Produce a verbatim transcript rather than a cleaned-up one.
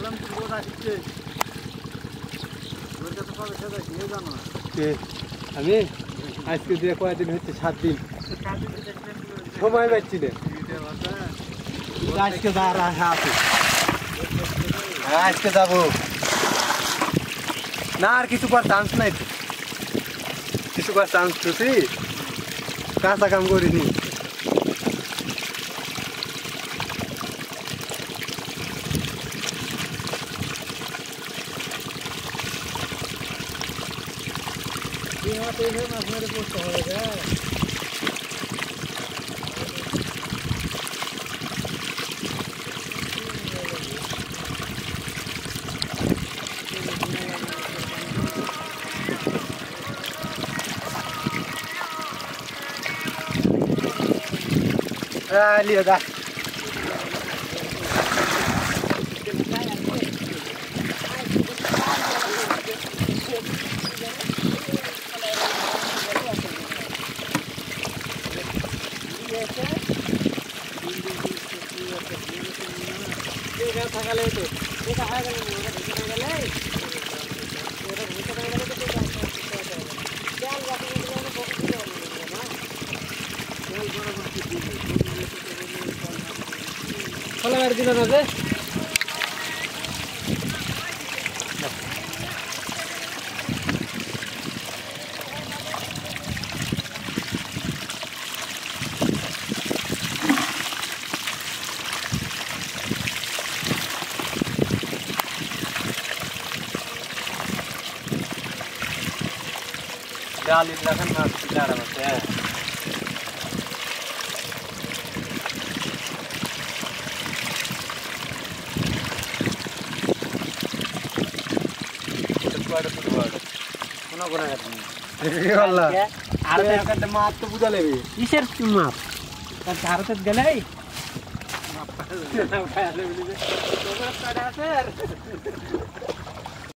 আমি আজকে দিয়ে কয়েকদিন হচ্ছে সাত দিন সময় পাচ্ছি না আজকে যাওয়ার আশা আছে আজকে যাবো না আর কিছু করার চান্স নাই তো কিছু করার চান্স পেয়েছি কাঁচা কাম করিনি মাছ মেরে পড়তে হবে लियो दा থাকালে তো এটা হয়ে গেল ওটা ভিতরে গেলে ওটা ভিতরে গেলে তো চাল বাকি গুলো ফোকাস করে না তেল বড় বাকি দিবে ফলা মার দিল না যে डाल लखन मार जा रहा है स्क्वाड फुटबॉल कोना कोना करनी रे वाला अरे একটা মাপ তো বুঝা লেবে কিসের মাপ তার ভারতে গেলেই মাপ পাওয়া যাবে না খাইলে বলি যে তোমরা কাটা আছে